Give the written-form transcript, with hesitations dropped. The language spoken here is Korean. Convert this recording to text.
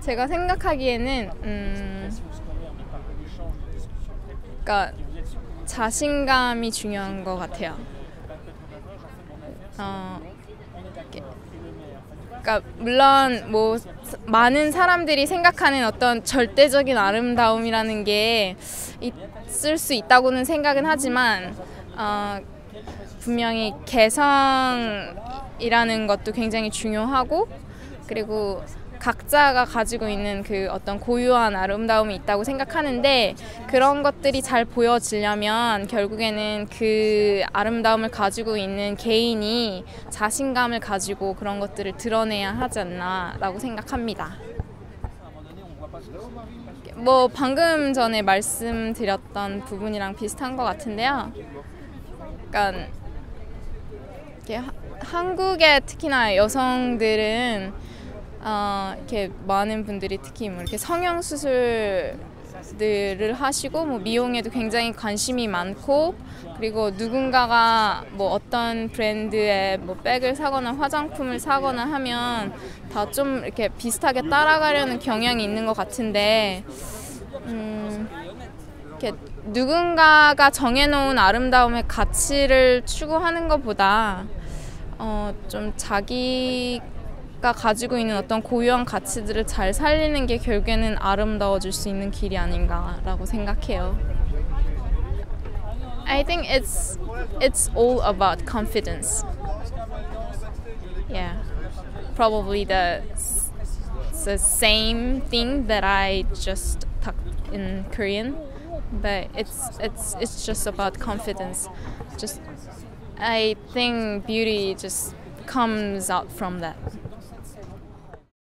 제가 생각하기에는 그러니까 자신감이 중요한 것 같아요. 그러니까 물론 뭐 많은 사람들이 생각하는 어떤 절대적인 아름다움이라는 게 있을 수 있다고는 생각은 하지만 분명히 개성이라는 것도 굉장히 중요하고, 그리고 각자가 가지고 있는 그 어떤 고유한 아름다움이 있다고 생각하는데, 그런 것들이 잘 보여지려면 결국에는 그 아름다움을 가지고 있는 개인이 자신감을 가지고 그런 것들을 드러내야 하지 않나 라고 생각합니다. 뭐 방금 전에 말씀드렸던 부분이랑 비슷한 것 같은데요. 그러니까 한국의 특히나 여성들은 이렇게 많은 분들이 특히 뭐 이렇게 성형 수술들을 하시고 뭐 미용에도 굉장히 관심이 많고, 그리고 누군가가 뭐 어떤 브랜드의 뭐 백을 사거나 화장품을 사거나 하면 다 좀 이렇게 비슷하게 따라가려는 경향이 있는 것 같은데, 이렇게 누군가가 정해놓은 아름다움의 가치를 추구하는 것보다 좀 자기가 가지고 있는 어떤 고유한 가치들을 잘 살리는 게 결국에는 아름다워질 수 있는 길이 아닌가라고 생각해요. I think it's all about confidence. Yeah, probably the same thing that I just talked in Korean, but it's just about confidence. Just I think beauty just comes out from that.